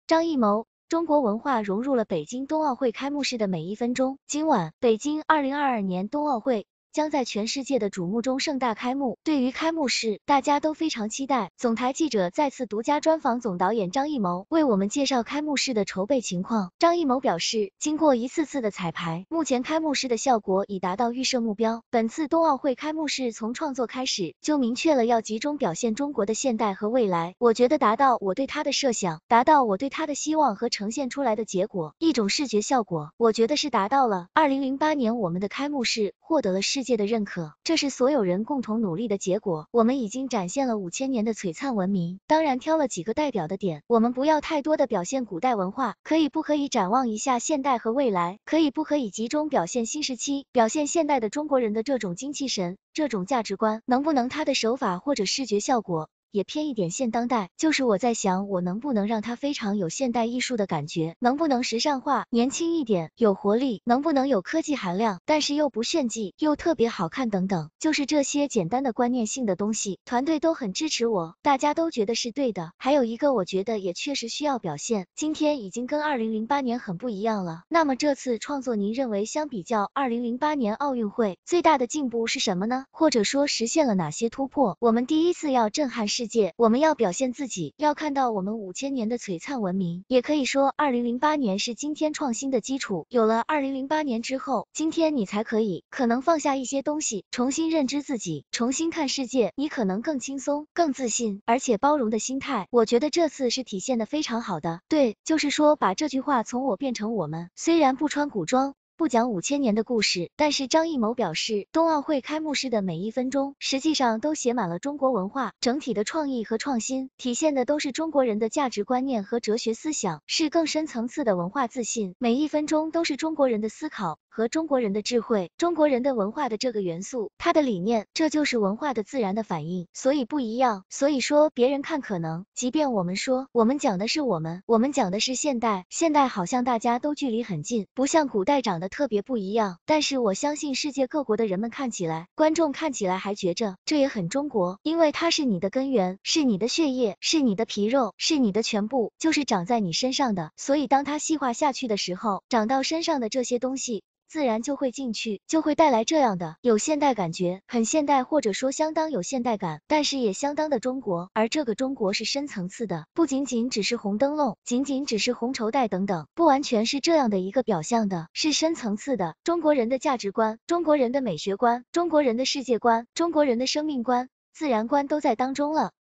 张艺谋。中国文化融入了北京冬奥会开幕式的每一分钟。今晚，北京2022年冬奥会将在全世界的瞩目中盛大开幕。对于开幕式，大家都非常期待。总台记者再次独家专访总导演张艺谋，为我们介绍开幕式的筹备情况。张艺谋表示，经过一次次的彩排，目前开幕式的效果已达到预设目标。本次冬奥会开幕式从创作开始就明确了要集中表现中国的现代和未来，我觉得达到我对它的设想，达到我对它的希望和呈现出来的结果，一种视觉效果，我觉得是达到了。2008年我们的开幕式获得了世界的认可，这是所有人共同努力的结果。我们已经展现了5000年的璀璨文明，当然挑了几个代表的点，我们不要太多的表现古代文化，可以不可以展望一下现代和未来，可以不可以集中表现新时期，表现现代的中国人的这种精气神，这种价值观，能不能它的手法或者视觉效果也偏一点现当代，就是我在想我能不能让它非常有现代艺术的感觉，能不能时尚化，年轻一点，有活力，能不能有科技含量，但是又不炫技，又特别好看等等，就是这些简单的观念性的东西，团队都很支持我，大家都觉得是对的。还有一个我觉得也确实需要表现，今天已经跟2008年很不一样了，那么这次创作您认为相比较2008年奥运会最大的进步是什么呢？或者说实现了哪些突破？我们第一次要震撼世界，我们要表现自己，要看到我们5000年的璀璨文明，也可以说2008年是今天创新的基础，有了2008年之后，今天你才可能放下一些东西，重新认知自己，重新看世界，你可能更轻松、更自信，而且包容的心态，我觉得这次是体现的非常好的。对，就是说把这句话从我变成我们，虽然不穿古装，不讲5000年的故事，但是张艺谋表示，冬奥会开幕式的每一分钟，实际上都写满了中国文化，整体的创意和创新，体现的都是中国人的价值观念和哲学思想，是更深层次的文化自信，每一分钟都是中国人的思考和中国人的智慧，中国人的文化的这个元素，它的理念，这就是文化的自然的反应，所以不一样。所以说别人看可能，即便我们说，我们讲的是我们讲的是现代，现代好像大家都距离很近，不像古代长得特别不一样，但是我相信世界各国的人们看起来，观众看起来还觉着这也很中国，因为它是你的根源，是你的血液，是你的皮肉，是你的全部，就是长在你身上的，所以当它细化下去的时候，长到身上的这些东西自然就会进去，就会带来这样的有现代感觉，很现代或者说相当有现代感，但是也相当的中国，而这个中国是深层次的，不仅仅只是红灯笼，仅仅只是红绸带等等，不完全是这样的一个表象的，是深层次的，中国人的价值观，中国人的美学观，中国人的世界观，中国人的生命观、自然观都在当中了。